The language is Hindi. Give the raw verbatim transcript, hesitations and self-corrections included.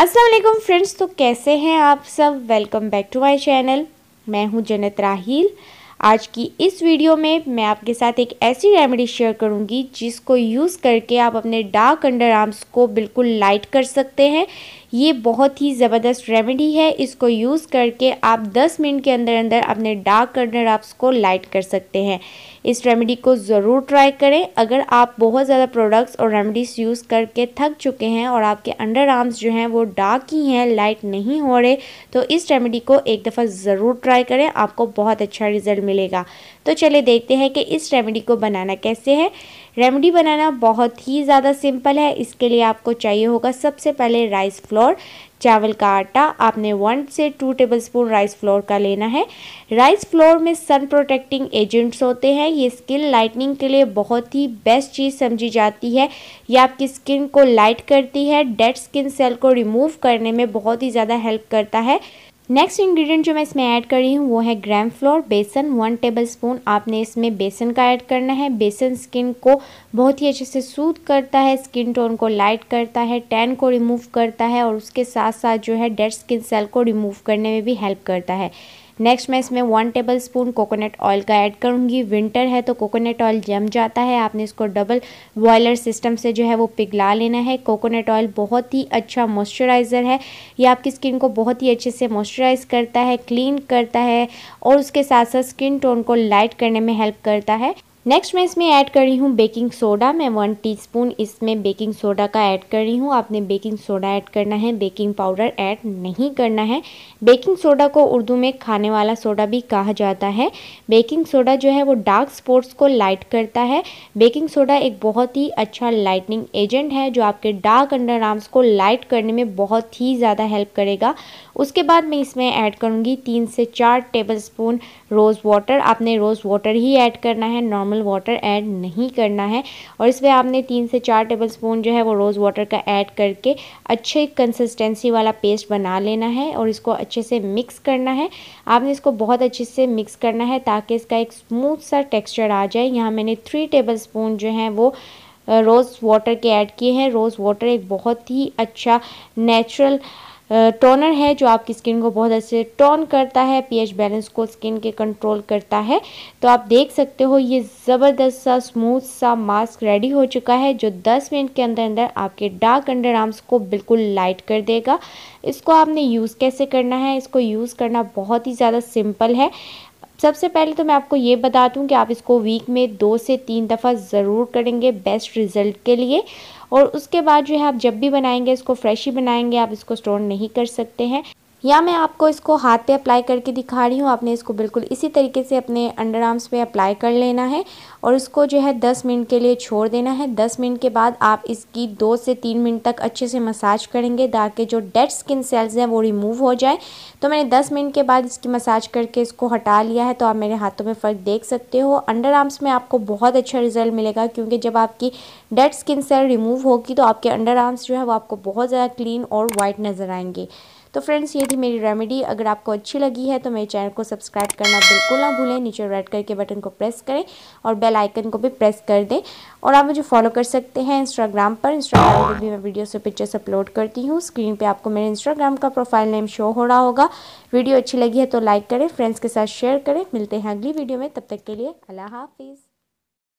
अस्सलाम वालेकुम फ्रेंड्स, तो कैसे हैं आप सब। Welcome back to my channel. मैं हूं जन्नत राहील। आज की इस वीडियो में मैं आपके साथ एक ऐसी रेमेडी शेयर करूंगी जिसको यूज़ करके आप अपने डार्क अंडर आर्म्स को बिल्कुल लाइट कर सकते हैं। ये बहुत ही ज़बरदस्त रेमेडी है। इसको यूज़ करके आप दस मिनट के अंदर अंदर अपने डार्क अंडर आर्म्स को लाइट कर सकते हैं। इस रेमेडी को ज़रूर ट्राई करें। अगर आप बहुत ज़्यादा प्रोडक्ट्स और रेमेडीज़ यूज़ करके थक चुके हैं और आपके अंडर आर्म्स जो हैं वो डार्क ही हैं, लाइट नहीं हो रहे, तो इस रेमेडी को एक दफ़ा ज़रूर ट्राई करें, आपको बहुत अच्छा रिजल्ट मिलेगा। तो चलिए देखते हैं कि इस रेमेडी को बनाना कैसे है। रेमेडी बनाना बहुत ही ज़्यादा सिंपल है। इसके लिए आपको चाहिए होगा सबसे पहले राइस फ्लोर, चावल का आटा। आपने वन से टू टेबलस्पून राइस फ्लोर का लेना है। राइस फ्लोर में सन प्रोटेक्टिंग एजेंट्स होते हैं। ये स्किन लाइटनिंग के लिए बहुत ही बेस्ट चीज़ समझी जाती है। ये आपकी स्किन को लाइट करती है, डेड स्किन सेल को रिमूव करने में बहुत ही ज़्यादा हेल्प करता है। नेक्स्ट इंग्रेडिएंट जो मैं इसमें ऐड कर रही हूँ वो है ग्राम फ्लोर, बेसन वन टेबलस्पून। आपने इसमें बेसन का ऐड करना है। बेसन स्किन को बहुत ही अच्छे से सूद करता है, स्किन टोन को लाइट करता है, टैन को रिमूव करता है और उसके साथ साथ जो है डेड स्किन सेल को रिमूव करने में भी हेल्प करता है। नेक्स्ट मैं इसमें वन टेबलस्पून कोकोनट ऑयल का ऐड करूँगी। विंटर है तो कोकोनट ऑयल जम जाता है, आपने इसको डबल बॉयलर सिस्टम से जो है वो पिघला लेना है। कोकोनट ऑयल बहुत ही अच्छा मॉइस्चराइज़र है। ये आपकी स्किन को बहुत ही अच्छे से मॉइस्चराइज़ करता है, क्लीन करता है और उसके साथ साथ स्किन टोन को लाइट करने में हेल्प करता है। नेक्स्ट मैं इसमें ऐड कर रही हूँ बेकिंग सोडा। मैं वन टीस्पून इसमें बेकिंग सोडा का ऐड कर रही हूँ। आपने बेकिंग सोडा ऐड करना है, बेकिंग पाउडर ऐड नहीं करना है। बेकिंग सोडा को उर्दू में खाने वाला सोडा भी कहा जाता है। बेकिंग सोडा जो है वो डार्क स्पॉट्स को लाइट करता है। बेकिंग सोडा एक बहुत ही अच्छा लाइटनिंग एजेंट है जो आपके डार्क अंडर आर्म्स को लाइट करने में बहुत ही ज़्यादा हेल्प करेगा। उसके बाद मैं इसमें ऐड करूँगी तीन से चार टेबलस्पून रोज़ वाटर। आपने रोज़ वाटर ही ऐड करना है, नॉर्मल वाटर ऐड नहीं करना है। और इसमें आपने तीन से चार टेबलस्पून जो है वो रोज़ वाटर का ऐड करके अच्छे कंसिस्टेंसी वाला पेस्ट बना लेना है और इसको अच्छे से मिक्स करना है। आपने इसको बहुत अच्छे से मिक्स करना है ताकि इसका एक स्मूथ सा टेक्सचर आ जाए। यहाँ मैंने थ्री टेबलस्पून जो है वो रोज़ वाटर के ऐड किए हैं। रोज़ वाटर एक बहुत ही अच्छा नेचुरल टोनर है जो आपकी स्किन को बहुत अच्छे से टोन करता है, पीएच बैलेंस को स्किन के कंट्रोल करता है। तो आप देख सकते हो ये ज़बरदस्त सा स्मूथ सा मास्क रेडी हो चुका है जो दस मिनट के अंदर अंदर आपके डार्क अंडर आर्म्स को बिल्कुल लाइट कर देगा। इसको आपने यूज़ कैसे करना है, इसको यूज़ करना बहुत ही ज़्यादा सिंपल है। सबसे पहले तो मैं आपको ये बता दूं कि आप इसको वीक में दो से तीन दफ़ा ज़रूर करेंगे बेस्ट रिज़ल्ट के लिए। और उसके बाद जो है आप जब भी बनाएंगे इसको फ्रेश ही बनाएंगे, आप इसको स्टोर नहीं कर सकते हैं। या मैं आपको इसको हाथ पे अप्लाई करके दिखा रही हूँ। आपने इसको बिल्कुल इसी तरीके से अपने अंडर आर्म्स पे अप्लाई कर लेना है और इसको जो है दस मिनट के लिए छोड़ देना है। दस मिनट के बाद आप इसकी दो से तीन मिनट तक अच्छे से मसाज करेंगे ताकि जो डेड स्किन सेल्स हैं वो रिमूव हो जाए। तो मैंने दस मिनट के बाद इसकी मसाज करके इसको हटा लिया है। तो आप मेरे हाथों में फ़र्क देख सकते हो। अंडर आर्म्स में आपको बहुत अच्छा रिजल्ट मिलेगा क्योंकि जब आपकी डेड स्किन सेल रिमूव होगी तो आपके अंडर आर्म्स जो है वो आपको बहुत ज़्यादा क्लीन और वाइट नज़र आएंगे। तो फ्रेंड्स ये थी मेरी रेमेडी। अगर आपको अच्छी लगी है तो मेरे चैनल को सब्सक्राइब करना बिल्कुल ना भूलें। नीचे रेड कलर के बटन को प्रेस करें और बेल आइकन को भी प्रेस कर दें। और आप मुझे फॉलो कर सकते हैं इंस्टाग्राम पर। इंस्टाग्राम पर भी मैं वीडियो से पिक्चर्स अपलोड करती हूँ। स्क्रीन पे आपको मेरे इंस्टाग्राम का प्रोफाइल नेम शो हो रहा होगा। वीडियो अच्छी लगी है तो लाइक करें, फ्रेंड्स के साथ शेयर करें। मिलते हैं अगली वीडियो में, तब तक के लिए अल्लाह हाफिज़।